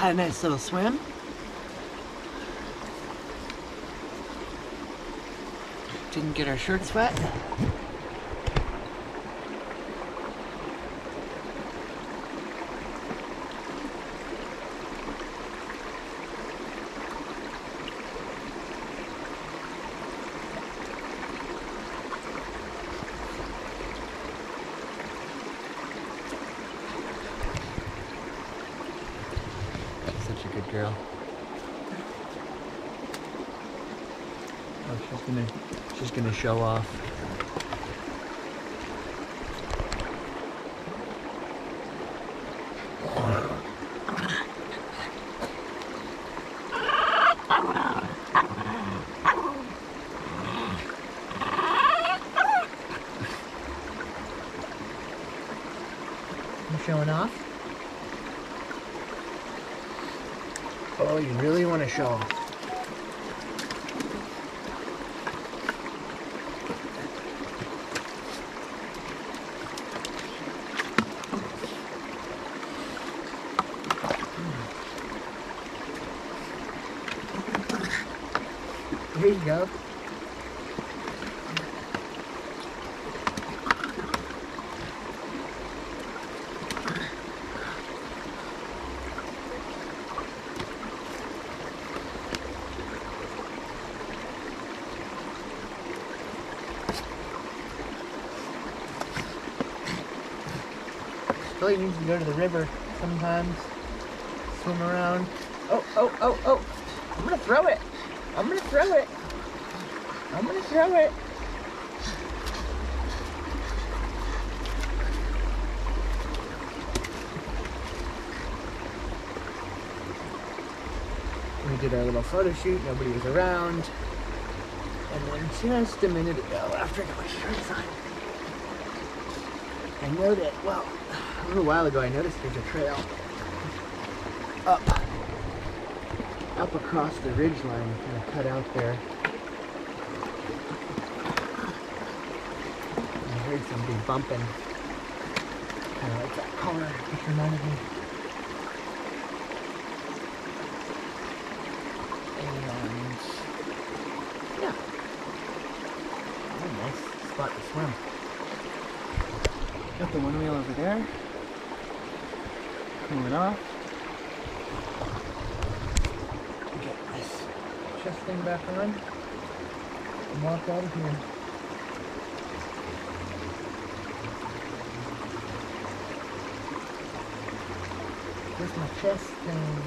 Had a nice little swim. Didn't get our shirts wet. Such a good girl. Oh, she's gonna show off. You showing off? Oh, you really want to show off? There you go. Skully needs to go to the river sometimes, swim around. Oh, oh, oh, oh! I'm gonna throw it! I'm gonna throw it! I'm gonna throw it! We did our little photo shoot, nobody was around. And then just a minute ago, after I got my shirts on, I noticed, well, a little while ago I noticed there's a trail up across the ridge line, kind of cut out there. I heard somebody bumping, kind of like that color, which reminded me. And yeah, what a nice spot to swim. Got the one wheel over there. Cool it off. Get this chest thing back on and walk out of here. Here's my chest thing.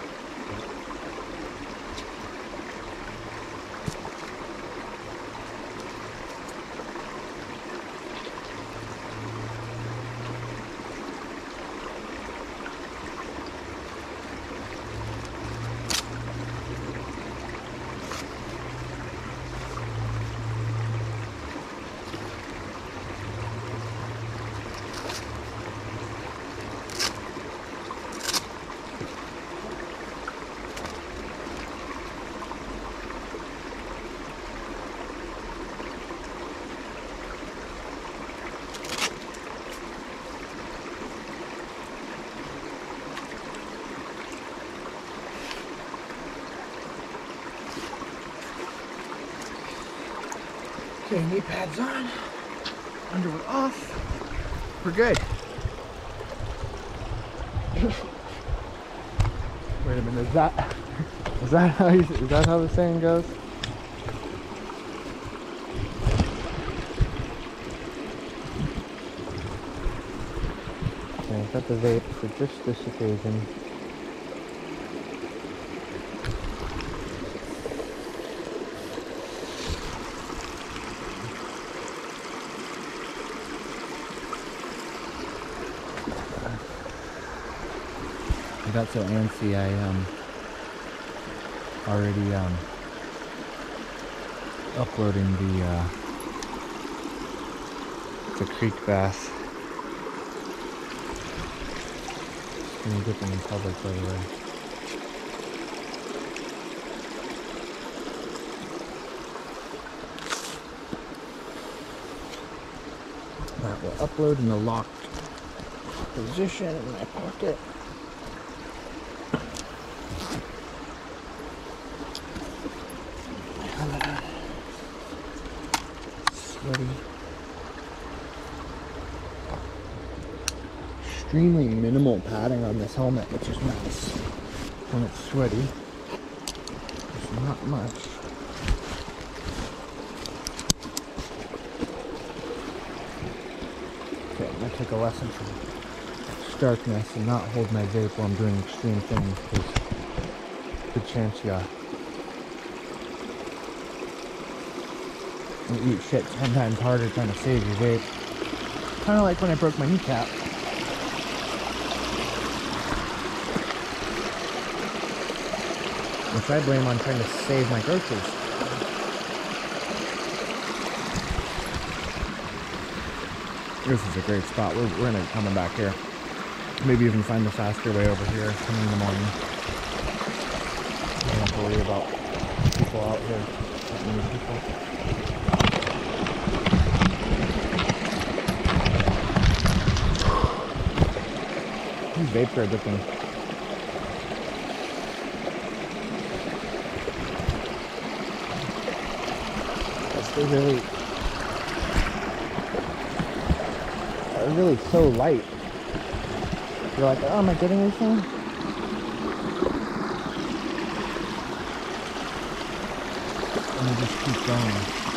Okay, knee pads on, underwear off, we're good. Wait a minute, is that how the saying goes? Okay, I've got the vape for just this occasion. I got so antsy, I already uploading the creek bass. Let me get them in public, by the way. That will upload in the locked position in my pocket. extremely minimal padding on this helmet, which is nice when it's sweaty. There's not much. Okay, I'm gonna take a lesson from Starkness and not hold my vape while I'm doing extreme things, because good chance you eat shit 10 times harder trying to save your vape. Kind of like when I broke my kneecap. Which I blame on trying to save my groceries. This is a great spot. We're gonna be coming back here. Maybe even find the faster way over here coming in the morning. I don't have to worry about people out here. Not many people. These vapes are addicting. They're really so light. You're like, oh, am I getting anything? And you just keep going.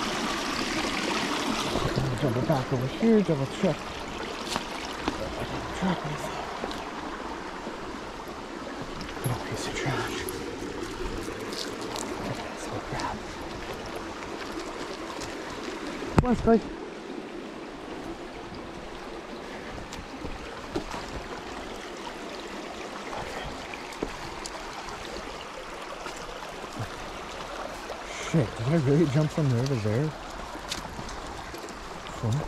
Double back over here, double check. Little piece of trash. So bad. Come on, Skully. Shit, did I really jump from there to there? What?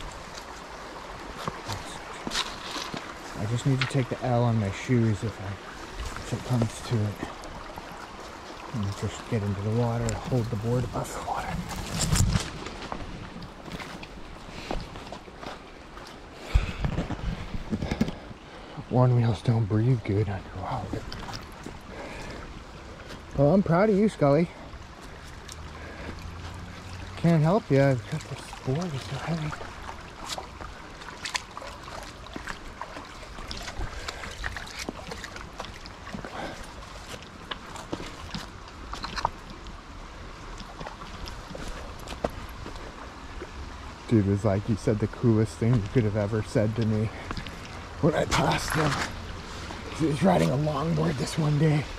I just need to take the L on my shoes if it comes to it. And just get into the water, hold the board above the water. One wheels don't breathe good underwater. Well, I'm proud of you, Skully. Can't help you. I've got this board, it's so heavy. Dude was like, you said the coolest thing you could have ever said to me when I passed him. He was riding a longboard this one day.